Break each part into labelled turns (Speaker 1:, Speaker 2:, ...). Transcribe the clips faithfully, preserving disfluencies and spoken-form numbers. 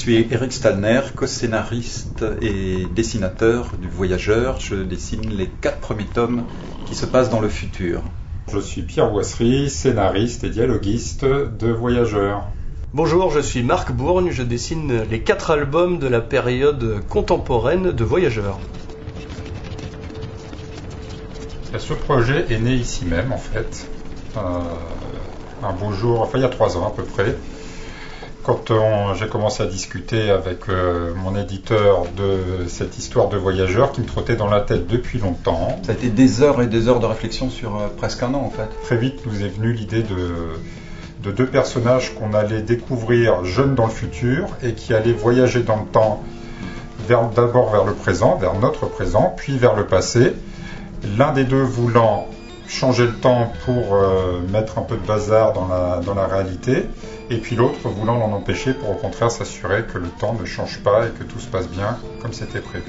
Speaker 1: suis Eric Stallner, co-scénariste et dessinateur du Voyageur. Je dessine les quatre premiers tomes qui se passent dans le futur.
Speaker 2: Je suis Pierre Boisserie, scénariste et dialoguiste de Voyageur.
Speaker 3: Bonjour, je suis Marc Bourgne, je dessine les quatre albums de la période contemporaine de Voyageur.
Speaker 2: Ce projet est né ici même en fait, euh, un beau jour, enfin il y a trois ans à peu près, quand on, j'ai commencé à discuter avec euh, mon éditeur de cette histoire de Voyageur qui me trottait dans la tête depuis longtemps.
Speaker 1: Ça a été des heures et des heures de réflexion sur euh, presque un an en fait.
Speaker 2: Très vite nous est venue l'idée de, de deux personnages qu'on allait découvrir jeunes dans le futur et qui allaient voyager dans le temps, vers, d'abord vers le présent, vers notre présent, puis vers le passé. L'un des deux voulant changer le temps pour euh, mettre un peu de bazar dans la, dans la réalité, et puis l'autre voulant l'en empêcher pour au contraire s'assurer que le temps ne change pas et que tout se passe bien comme c'était prévu.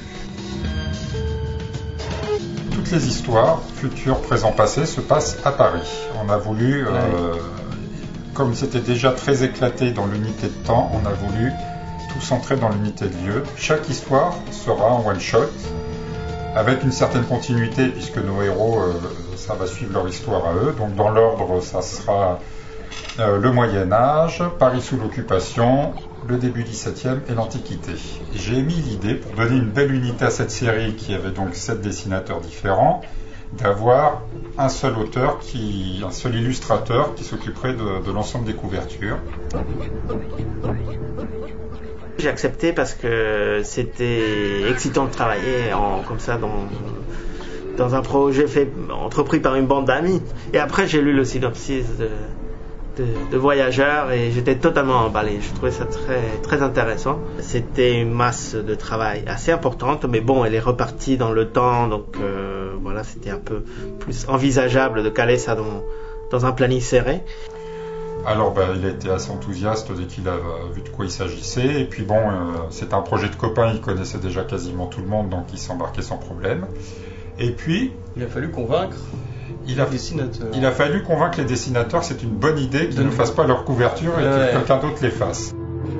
Speaker 2: Toutes les histoires, futur, présent, passé, se passent à Paris. On a voulu, euh, comme c'était déjà très éclaté dans l'unité de temps, on a voulu tout centrer dans l'unité de lieu. Chaque histoire sera en one-shot, avec une certaine continuité, puisque nos héros, euh, ça va suivre leur histoire à eux. Donc dans l'ordre, ça sera euh, le Moyen-Âge, Paris sous l'occupation, le début dix-septième et l'Antiquité. J'ai émis l'idée, pour donner une belle unité à cette série, qui avait donc sept dessinateurs différents, d'avoir un seul auteur, qui, un seul illustrateur qui s'occuperait de, de l'ensemble des couvertures.
Speaker 4: J'ai accepté parce que c'était excitant de travailler en, comme ça dans, dans un projet fait, entrepris par une bande d'amis. Et après j'ai lu le synopsis de, de, de Voyageur et j'étais totalement emballé. Je trouvais ça très, très intéressant. C'était une masse de travail assez importante, mais bon, elle est repartie dans le temps, donc euh, voilà, c'était un peu plus envisageable de caler ça dans, dans un planning serré.
Speaker 2: Alors ben, il a été assez enthousiaste dès qu'il a vu de quoi il s'agissait. Et puis bon, euh, c'est un projet de copain, il connaissait déjà quasiment tout le monde, donc il s'embarquait sans problème. Et puis...
Speaker 3: Il a fallu convaincre
Speaker 2: il a,
Speaker 3: les dessinateurs.
Speaker 2: Il a fallu convaincre les dessinateurs que c'est une bonne idée qu'ils de ne fassent pas leur couverture et ouais. que quelqu'un d'autre les fasse.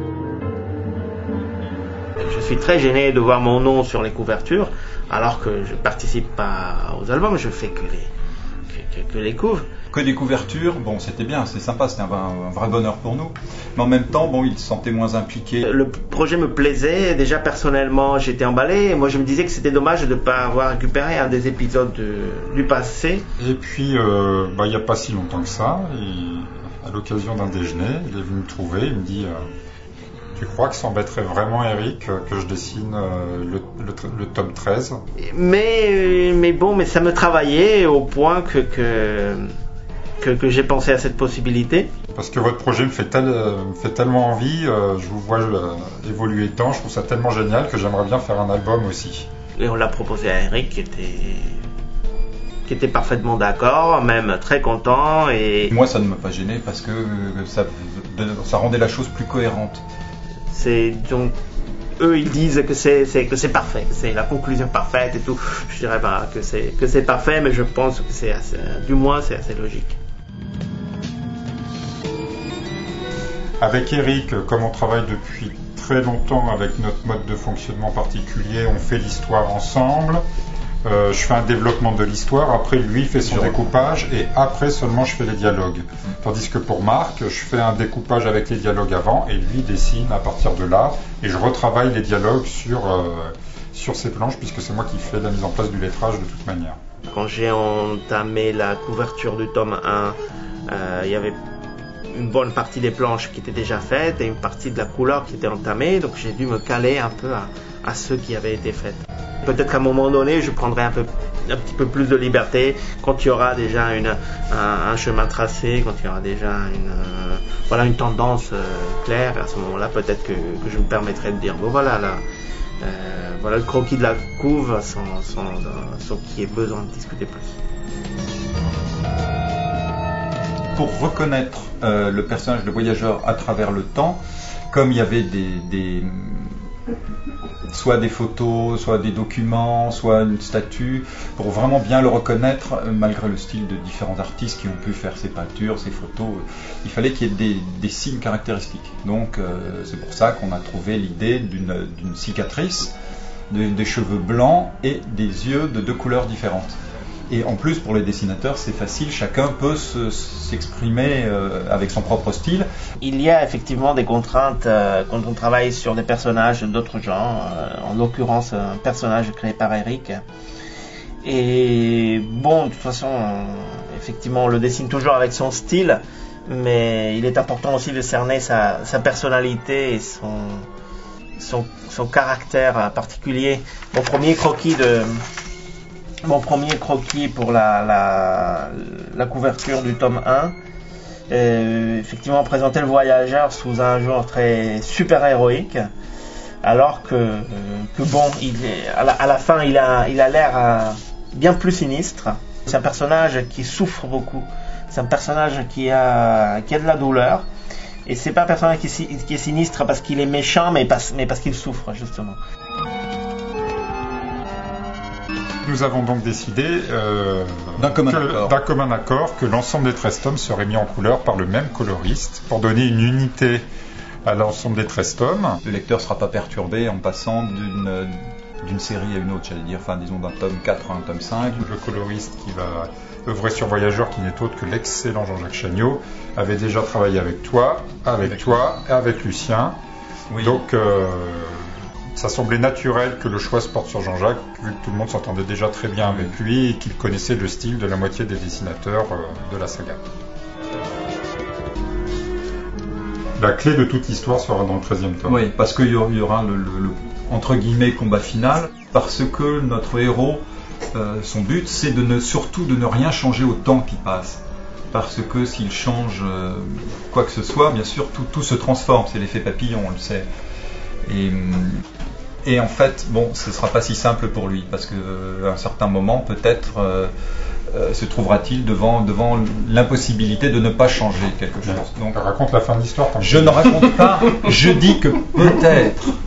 Speaker 4: Je suis très gêné de voir mon nom sur les couvertures, alors que je participe pas aux albums, je fais que les, que, que, que les couves.
Speaker 1: Que des couvertures, bon c'était bien, c'est sympa, c'était un, un vrai bonheur pour nous, mais en même temps, bon, il se sentait moins impliqué.
Speaker 4: Le projet me plaisait, déjà personnellement j'étais emballé, et moi je me disais que c'était dommage de ne pas avoir récupéré un des épisodes de, du passé.
Speaker 2: Et puis, euh, bah, il n'y a pas si longtemps que ça, il, à l'occasion d'un déjeuner, il est venu me trouver, il me dit euh, tu crois que ça embêterait vraiment Eric euh, que je dessine euh, le, le, le tome treize?
Speaker 4: mais, mais bon, mais ça me travaillait au point que... que... Que, que j'ai pensé à cette possibilité.
Speaker 2: Parce que votre projet me fait, tel, me fait tellement envie, euh, je vous vois euh, évoluer dedans, je trouve ça tellement génial que j'aimerais bien faire un album aussi.
Speaker 4: Et on l'a proposé à Eric qui était, qui était parfaitement d'accord, même très content. Et
Speaker 1: moi ça ne m'a pas gêné parce que ça, ça rendait la chose plus cohérente.
Speaker 4: C'est donc... Eux ils disent que c'est, c'est, que c'est parfait, que c'est la conclusion parfaite et tout. Je dirais pas que c'est, que c'est parfait, mais je pense que c'est assez, du moins c'est assez logique.
Speaker 2: Avec Eric, comme on travaille depuis très longtemps avec notre mode de fonctionnement particulier, on fait l'histoire ensemble. Euh, je fais un développement de l'histoire, après lui fait son découpage et après seulement je fais les dialogues. Tandis que pour Marc, je fais un découpage avec les dialogues avant et lui dessine à partir de là et je retravaille les dialogues sur, euh, sur ces planches puisque c'est moi qui fais la mise en place du lettrage de toute manière.
Speaker 4: Quand j'ai entamé la couverture du tome un, euh, il y avait une bonne partie des planches qui étaient déjà faites et une partie de la couleur qui était entamée, donc j'ai dû me caler un peu à, à ceux qui avaient été faits. Peut-être qu'à un moment donné, je prendrai un, peu, un petit peu plus de liberté quand il y aura déjà une, un, un chemin tracé, quand il y aura déjà une, euh, voilà, une tendance euh, claire. À ce moment-là, peut-être que, que je me permettrai de dire, bon voilà, là, euh, voilà le croquis de la couve sans, sans, sans qu'il y ait besoin de discuter plus.
Speaker 1: Pour reconnaître euh, le personnage de Voyageur à travers le temps, comme il y avait des, des soit des photos, soit des documents, soit une statue, pour vraiment bien le reconnaître, malgré le style de différents artistes qui ont pu faire ces peintures, ces photos. Il fallait qu'il y ait des, des signes caractéristiques. Donc euh, c'est pour ça qu'on a trouvé l'idée d'une, d'une cicatrice, de, des cheveux blancs et des yeux de deux couleurs différentes. Et en plus, pour les dessinateurs, c'est facile, chacun peut se, s'exprimer euh, avec son propre style.
Speaker 4: Il y a effectivement des contraintes euh, quand on travaille sur des personnages d'autres genres, euh, en l'occurrence un personnage créé par Eric. Et bon, de toute façon, euh, effectivement, on le dessine toujours avec son style, mais il est important aussi de cerner sa, sa personnalité et son, son, son caractère particulier. Mon premier croquis de... Mon premier croquis pour la, la, la couverture du tome un, euh, effectivement présentait le voyageur sous un jour très super-héroïque, alors que, euh, que bon, il est, à, la, à la fin, il a, il a l'air euh, bien plus sinistre. C'est un personnage qui souffre beaucoup, c'est un personnage qui a, qui a de la douleur, et c'est pas un personnage qui, qui est sinistre parce qu'il est méchant, mais parce, mais parce qu'il souffre, justement.
Speaker 2: Nous avons donc décidé euh,
Speaker 1: d'un, commun
Speaker 2: que, d'un commun accord que l'ensemble des treize tomes serait mis en couleur par le même coloriste pour donner une unité à l'ensemble des treize tomes.
Speaker 1: Le lecteur ne sera pas perturbé en passant d'une, d'une série à une autre, j'allais dire, enfin disons d'un tome quatre à un tome cinq.
Speaker 2: Le coloriste qui va œuvrer sur Voyageur, qui n'est autre que l'excellent Jean-Jacques Chagnaud, avait déjà travaillé avec toi, avec, avec toi et avec Lucien. Oui. Donc euh, ça semblait naturel que le choix se porte sur Jean-Jacques, vu que tout le monde s'entendait déjà très bien avec lui et qu'il connaissait le style de la moitié des dessinateurs euh, de la saga. La clé de toute l'histoire sera dans le treizième tome.
Speaker 1: Oui, parce qu'il y aura le, le, le entre guillemets combat final, parce que notre héros, euh, son but, c'est de ne, surtout de ne rien changer au temps qui passe. Parce que s'il change euh, quoi que ce soit, bien sûr, tout, tout se transforme. C'est l'effet papillon, on le sait. Et, et en fait, bon, ce ne sera pas si simple pour lui, parce qu'à euh, un certain moment, peut-être, euh, euh, se trouvera-t-il devant, devant l'impossibilité de ne pas changer quelque chose.
Speaker 2: Donc, raconte la fin de l'histoire.
Speaker 1: Je ne raconte pas, je dis que peut-être,